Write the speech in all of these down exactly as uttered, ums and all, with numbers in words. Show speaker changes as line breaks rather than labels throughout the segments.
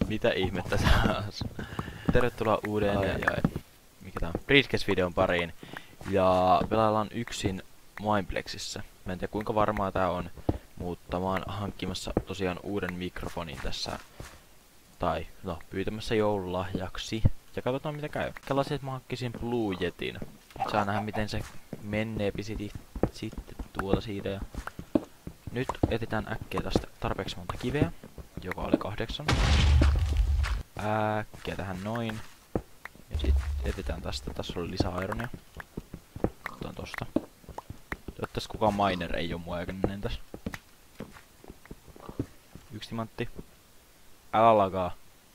Mitä ihmettä taas? Tervetuloa uuden ai, ai, ai. Mikä tää on? Bridges-videon pariin. Ja pelaillaan yksin Mineplexissä. Mä en tiedä kuinka varmaa tää on, mutta mä oon hankkimassa tosiaan uuden mikrofonin tässä. Tai no, pyytämässä joululahjaksi. Ja katsotaan mitä käy. Kelasin, että mä hankkisin Blue Yetin. Saa nähdä miten se menee pisiti sitten tuolta siitä. Ja nyt etsitään äkkiä tästä tarpeeksi monta kiveä, joka oli kahdeksan. Äkkiä tähän noin. Ja sitten etsitään tästä. Tässä oli lisää ironia. Katsotaan tosta. Toivottavasti kukaan miner ei oo mua eikä tässä. Yksi timantti. Älä lagaa.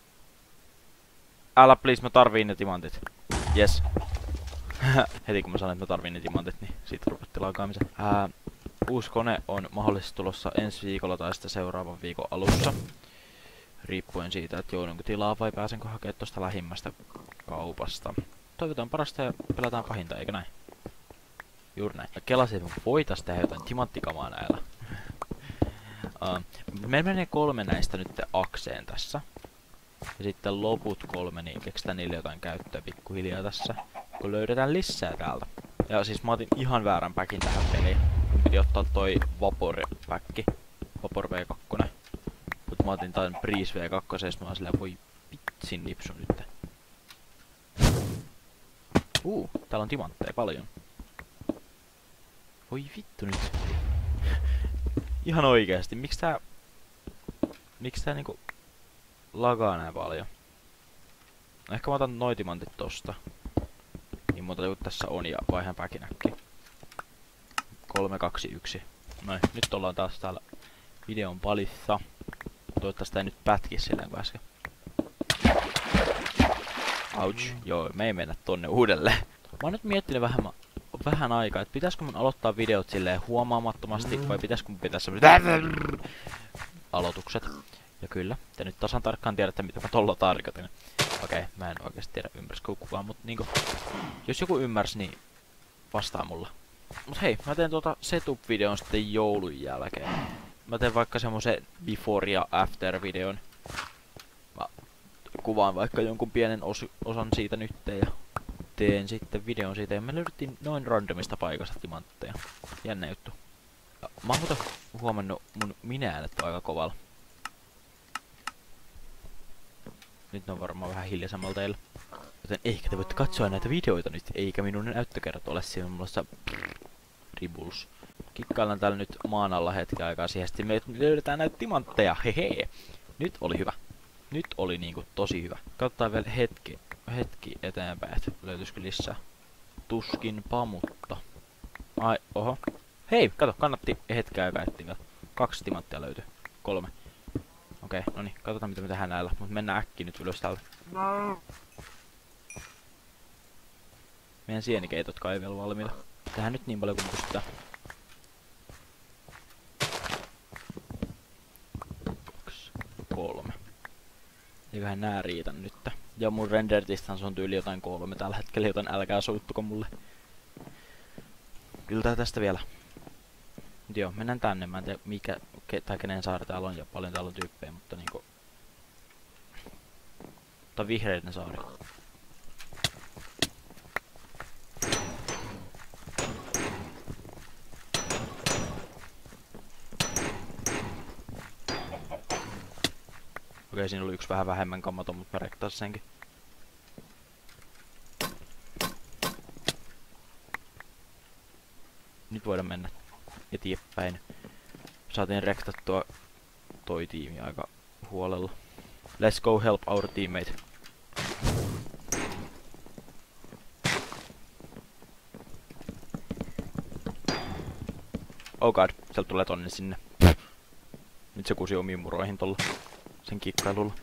Älä please, mä tarviin ne timantit. Yes. Heti kun mä sanoin, että mä tarviin ne timantit, niin siitä rupetti lagaamisen. Ää, uusi kone on mahdollisesti tulossa ensi viikolla tai sitten seuraavan viikon alussa. Riippuen siitä, että joudunko tilaa vai pääsenkö hakemaan tosta lähimmästä kaupasta. Toivotaan parasta ja pelataan pahinta, eikö näin? Juuri näin. Kelasin, että voitais tehdä jotain timanttikamaa näillä. uh, Meillä menee kolme näistä nyt akseen tässä. Ja sitten loput kolme, niin keksitään niille jotain käyttöä pikkuhiljaa tässä. Kun löydetään lisää täältä. Ja siis mä otin ihan väärän päkin tähän peliin. Mun piti ottaa toi Vapor-päkki. Vapor V kaksi. Mut mä otin tän Breeze V kaksi, ja mä oon silleen, voi vitsin lipsu nyt. Uu, täällä on timantteja paljon. Voi vittu nyt. Ihan oikeesti, miksi tää... Miksi tää niinku... lagaa näin paljon? No ehkä mä otan noi timantit tosta. Niin monta kuin tässä on ja vaihan päkinäkki. kolme, kaksi, yksi. Noin, nyt ollaan taas täällä videon palissa. Toivottavasti ei nyt pätki silleen kuin äsken. Ouch. Joo, me ei mennä tonne uudelleen. Mä oon nyt miettinyt vähän, vähän aikaa, että pitäisikö mun aloittaa videot silleen huomaamattomasti vai pitäisikö mun pitää semmoset aloitukset. Ja kyllä, te nyt tasan tarkkaan tiedätte mitä mä tolla tarkoitin. Okei, okay, mä en oikeesti tiedä ymmärsikö kukaan, mut niinku... Jos joku ymmärsi, niin vastaa mulla. Mut hei, mä teen tuota setup-videon sitten joulun jälkeen. Mä teen vaikka semmosen before ja after videon. Mä kuvaan vaikka jonkun pienen os osan siitä nytten ja teen sitten videon siitä. Ja me löydettiin noin randomista paikasta timantteja. Jännä juttu. Ja mä oon muuten huomannut mun minäänet aika kovalla. Nyt ne on varmaan vähän hiljaisemmalta teillä. Joten ehkä te voitte katsoa näitä videoita nyt, eikä minun näyttökerrat ole semmoista ribuls. Kikkaillaan täällä nyt maan alla hetken aikaa siihen, sitten me löydetään näitä timantteja, hehe. Nyt oli hyvä. Nyt oli niinku tosi hyvä. Katsotaan vielä hetki, hetki eteenpäin, että löytyisikö lisää. Tuskinpa, mutta... Ai, oho. Hei, kato, kannatti hetken aikaa etsiä. Kaksi timanttia löytyi. Kolme. Okei, okay, no niin, katsotaan mitä me tehdään näillä, mutta mennään äkkiä nyt ylös täältä. No. Meidän sienikeitotkaan ei vielä valmiita. Tehdään nyt niin paljon kuin pystytään. Kaksi, kolme. Eiköhän nää riitä nyt. Ja mun render distance on tyyli jotain kolme tällä hetkellä, joten älkää suuttuko mulle. Yltää tästä vielä. Mut joo, mennään tänne. Mä en tiedä mikä ke, tai kenen saari täällä on ja paljon täällä on tyyppejä, mutta niinku... Tää vihreiden saari. Okei, siinä oli yksi vähän vähemmän kammaton, mutta mä rektasin senkin. Nyt voidaan mennä eteenpäin. Saatiin rektattua toi tiimi aika huolella. Let's go help our teammate. Oh god, sieltä tulee tonne sinne. Nyt se kusi omiin muroihin tolla. Sen kikkailulla.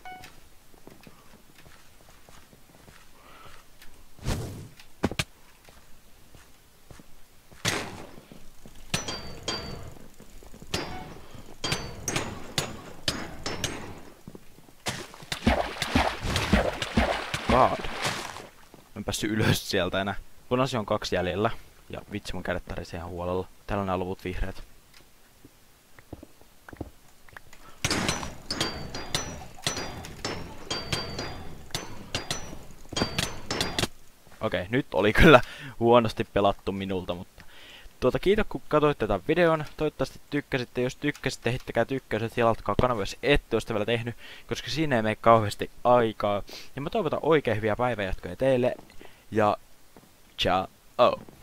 God. En päässyt ylös sieltä enää. Punaisia on kaksi jäljellä. Ja vitsi mun kädet tärisee ihan huolella. Täällä on nää luvut vihreät. Okei, nyt oli kyllä huonosti pelattu minulta, mutta... Tuota, kiitos kun katsoitte tämän videon. Toivottavasti tykkäsitte. Jos tykkäsitte, heittäkää tykkäyset ja latkaa kanava, jos ette ole sitä vielä tehnyt, koska siinä ei mene kauheasti aikaa. Ja mä toivotan oikein hyviä päivänjatkoja teille. Ja ciao!